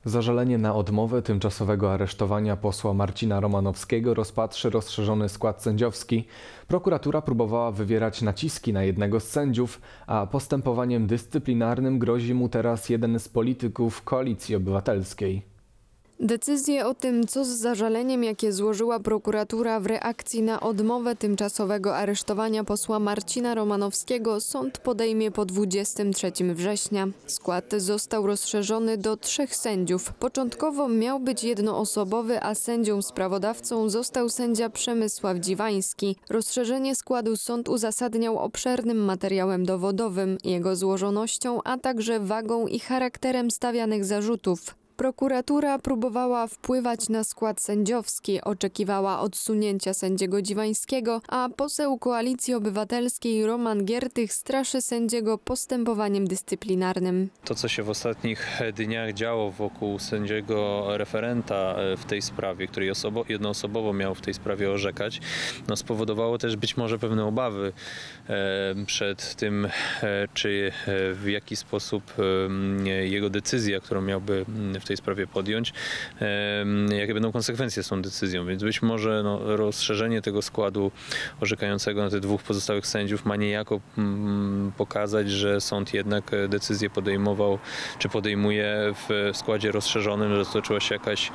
Zażalenie na odmowę tymczasowego aresztowania posła Marcina Romanowskiego rozpatrzy rozszerzony skład sędziowski. Prokuratura próbowała wywierać naciski na jednego z sędziów, a postępowaniem dyscyplinarnym grozi mu teraz jeden z polityków Koalicji Obywatelskiej. Decyzję o tym, co z zażaleniem, jakie złożyła prokuratura w reakcji na odmowę tymczasowego aresztowania posła Marcina Romanowskiego, sąd podejmie po 23 września. Skład został rozszerzony do 3 sędziów. Początkowo miał być jednoosobowy, a sędzią sprawodawcą został sędzia Przemysław Dziwański. Rozszerzenie składu sąd uzasadniał obszernym materiałem dowodowym, jego złożonością, a także wagą i charakterem stawianych zarzutów. Prokuratura próbowała wpływać na skład sędziowski, oczekiwała odsunięcia sędziego Dziwańskiego, a poseł Koalicji Obywatelskiej Roman Giertych straszy sędziego postępowaniem dyscyplinarnym. To, co się w ostatnich dniach działo wokół sędziego referenta w tej sprawie, który jednoosobowo miał w tej sprawie orzekać, spowodowało też być może pewne obawy przed tym, czy w jaki sposób jego decyzja, którą miałby w tej sprawie podjąć, jakie będą konsekwencje z tą decyzją. Więc być może rozszerzenie tego składu orzekającego na tych 2 pozostałych sędziów ma niejako pokazać, że sąd jednak decyzję podejmował, czy podejmuje w składzie rozszerzonym, że stoczyła się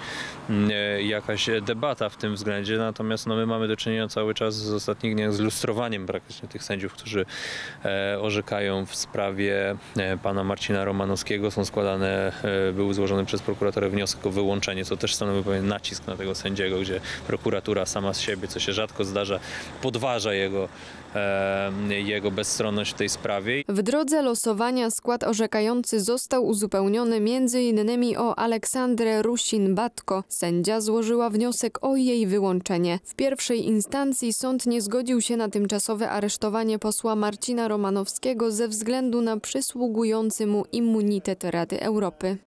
jakaś debata w tym względzie. Natomiast my mamy do czynienia cały czas z ostatnich dniach z lustrowaniem praktycznie tych sędziów, którzy orzekają w sprawie pana Marcina Romanowskiego. Był złożony przez prokuratorę wniosek o wyłączenie, co też stanowi pewien nacisk na tego sędziego, gdzie prokuratura sama z siebie, co się rzadko zdarza, podważa jego bezstronność w tej sprawie. W drodze losowania skład orzekający został uzupełniony m.in. o Aleksandrę Rusin-Batko. Sędzia złożyła wniosek o jej wyłączenie. W pierwszej instancji sąd nie zgodził się na tymczasowe aresztowanie posła Marcina Romanowskiego ze względu na przysługujący mu immunitet Rady Europy.